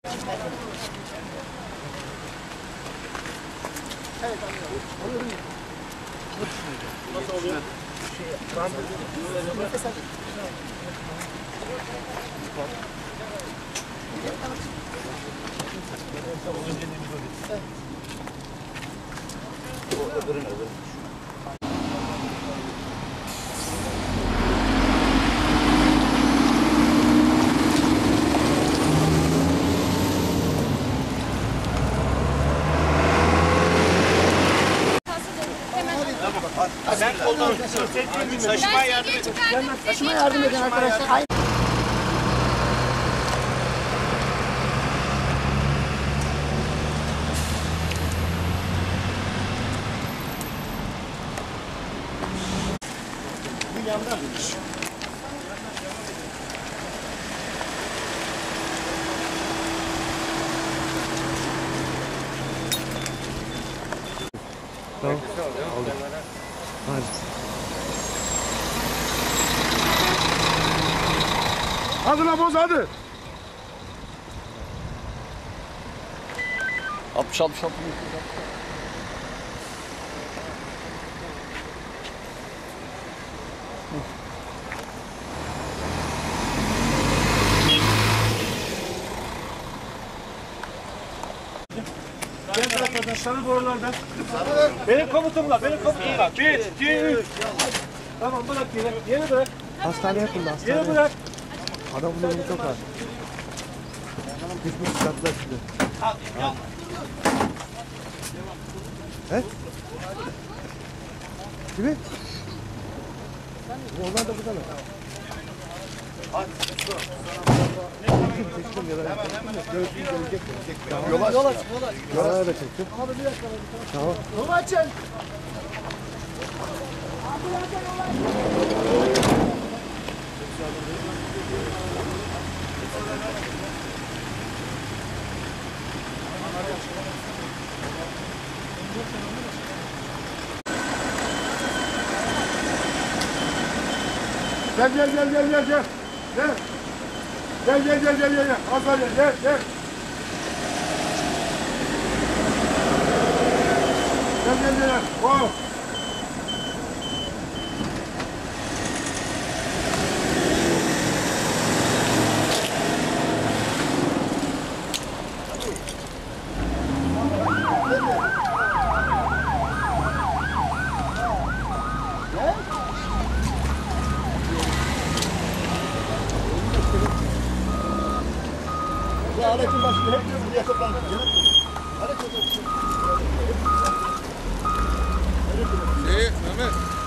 Evet anlıyorum. Nasıl oluyor? Nefes al. Sen kolunu taşımaya yardım edin. Taşımaya yardım edin arkadaşlar. Bu yandan mıymış? Tamam. Aldım. Hadi. Hadi lan boz hadi. 60. Gel taraflardan, sarı borulardan. Benim komutumla, benim komutumla. 1, 2, 3. Tamam bırak yere. Yere bırak. Hastaneye kullan. Hastaneye. Yere bırak. Adamın durumu çok ağır. Düşmüş çıkarttılar şimdi. He? Gibi? Onlar da burada mı? Çektim ya da. Gelecek. Yola. Yola da çektim. Abi bir dakika. Tamam. Yolu açın. Gel. Gel. Gel. Hasan gel. Gel. Oh. Bu aletin başında hep buraya toplandık. Mehmet.